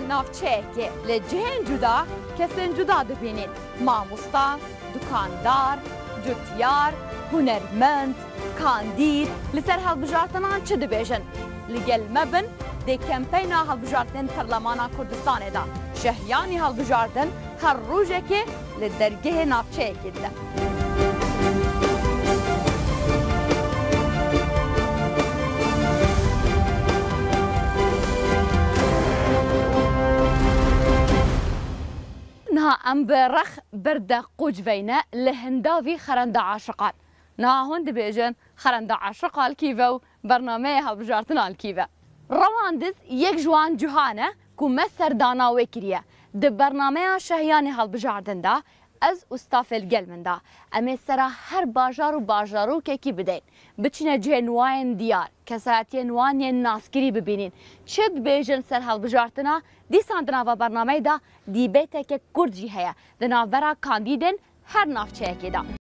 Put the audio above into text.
ناوچەیەکێ لە جێن جودا کەسێن جودا دەبینین مامۆستا، دوکاندار، جوتیار، هونەرمەند، کاندید لەسەر هەڵبژاردنان چ دەبێژن لەگەڵ مە بن دێ کەمپەینا هەڵبژاردن پەرلەمانا کوردستانێدا شەهیانی هەڵبژاردن هەر ڕۆژێکێ لە دەرگەهێ ناوچەیەکێدا. نها ام برخ برده قوجوینه لهنداوی خرنده عاشقان نها هون دبیجن خرنده عاشقان کیوه و برنامه هەڵبژاردن کیوه رواندز یک جوان جوهانه کو مسردانا وکریه د برنامه شهیانی هەڵبژاردن دا از استافل گلمن دا امی سرا هر باجار و باجارو که کی بدین بچینه جنواین دیار کساتی نوانی ناسکری ببینین چد بیجن سر هەڵبژاردنا دیسان دناوا برنامه دا دیبیته که کردجی هیا دناورا کاندیدن هر نافچه که دا